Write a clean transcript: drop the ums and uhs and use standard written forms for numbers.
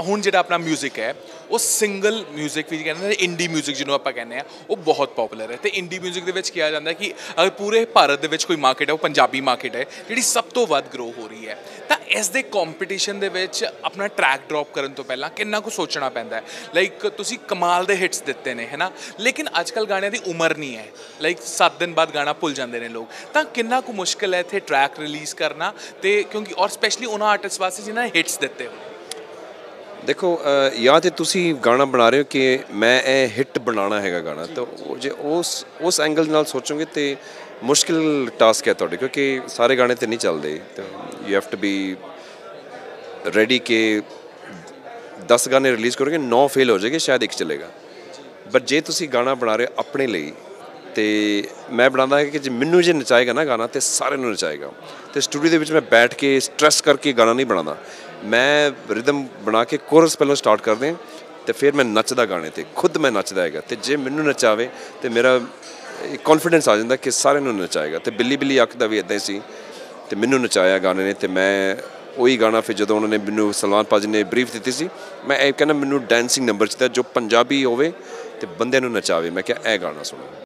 ਹੁਣ ਜਿਹੜਾ ਆਪਣਾ ਮਿਊਜ਼ਿਕ ਹੈ ਉਹ ਸਿੰਗਲ ਮਿਊਜ਼ਿਕ ਵੀ ਕਹਿੰਦੇ ਨੇ, ਇੰਡੀ ਮਿਊਜ਼ਿਕ ਜਿਹਨੂੰ ਆਪਾਂ ਕਹਿੰਦੇ ਆ, ਉਹ ਬਹੁਤ ਪਪੂਲਰ ਹੈ। ਤੇ ਇੰਡੀ ਮਿਊਜ਼ਿਕ ਦੇ ਵਿੱਚ ਕਿਹਾ ਜਾਂਦਾ ਕਿ ਅਗਰ ਪੂਰੇ ਭਾਰਤ ਦੇ ਵਿੱਚ ਕੋਈ ਮਾਰਕੀਟ ਹੈ, ਉਹ ਪੰਜਾਬੀ ਮਾਰਕੀਟ ਹੈ ਜਿਹੜੀ ਸਭ ਤੋਂ ਵੱਧ ਗਰੋ ਹੋ ਰਹੀ ਹੈ। ਤਾਂ ਇਸ ਦੇ ਕੰਪੀਟੀਸ਼ਨ ਦੇ ਵਿੱਚ ਆਪਣਾ ਟਰੈਕ ਡ੍ਰੌਪ ਕਰਨ ਤੋਂ ਪਹਿਲਾਂ ਕਿੰਨਾ ਕੁ ਸੋਚਣਾ ਪੈਂਦਾ ਹੈ। ਲਾਈਕ ਤੁਸੀਂ ਕਮਾਲ ਦੇ ਹਿੱਟਸ ਦਿੱਤੇ ਨੇ, ਹੈ ਨਾ, ਲੇਕਿਨ ਅੱਜ ਕੱਲ੍ਹ ਗਾਣਿਆਂ ਦੀ ਉਮਰ ਨਹੀਂ ਹੈ। ਲਾਈਕ 7 ਦਿਨ ਬਾਅਦ ਗਾਣਾ ਭੁੱਲ ਜਾਂਦੇ ਨੇ ਲੋਕ। ਤਾਂ ਕਿੰਨਾ ਕੁ ਮੁਸ਼ਕਿਲ ਹੈ ਇੱਥੇ ਟਰੈਕ ਰਿਲੀਜ਼ ਕਰਨਾ, ਤੇ ਕਿਉਂਕਿ ਔਰ ਸਪੈਸ਼ਲੀ ਉਹਨਾਂ ਆਰਟਿਸਟ ਵਾਸਤੇ ਜਿਨ੍ਹਾਂ ਨੇ ਹਿੱਟਸ ਦਿੱਤੇ ਹੋ। देखो या तो तुसी गाना बना रहे हो कि मैं ये हिट बनाना हैगा गाना, तो जे उस एंगल नाल सोचोगे तो मुश्किल टास्क है तुहाडे, क्योंकि सारे गाने तो नहीं चलते। तो you have to be ready कि 10 गाने रिलीज़ करोगे 9 फेल हो जाएंगे, शायद एक चलेगा। बट जे तुसी गाना बना रहे हो अपने लिए, तो मैं बनाता है कि जे मैनू जे नचाएगा ना गाना, तो सारे नू नचाएगा। तो स्टूडियो के मैं बैठ के स्ट्रैस करके गाना नहीं बनाता, मैं रिदम बना के कोरस पहलों स्टार्ट कर दें, तो फिर मैं नचदा गाने ते खुद मैं नचदा है। तो जे मैनू नचावे तो मेरा कॉन्फिडेंस आ जाता कि सारे नू नचाएगा। तो बिल्ली बिल्ली अख दा भी इदां ही सी, तो मैनू नचाया गाने ने। तो मैं वही गाना फिर जो उन्होंने मैनू सलमान पाजी ने ब्रीफ दी सी, मैं ये कहना मैनू डांसिंग नंबर चाहिए जो पंजाबी होवे ते बंदे नू नचावे। मैं क्या ए गाना सुनो।